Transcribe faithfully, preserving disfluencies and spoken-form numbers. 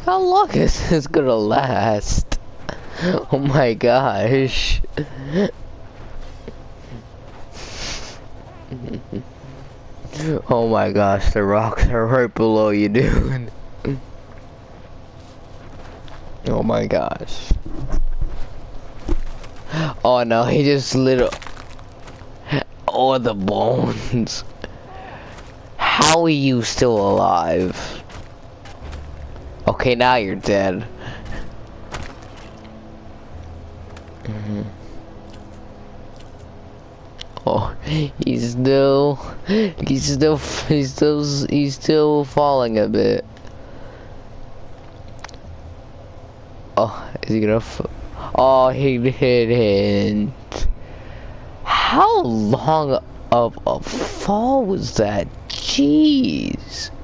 How long is this gonna last? Oh my gosh. Oh my gosh, the rocks are right below you, dude. Oh my gosh. Oh no, he just lit all the bones. How are you still alive? Okay, now you're dead. Mm-hmm. Oh, he's still, he's still, he's still, he's still falling a bit. Oh, is he gonna? F oh, he didn't. How long of a fall was that? Jeez.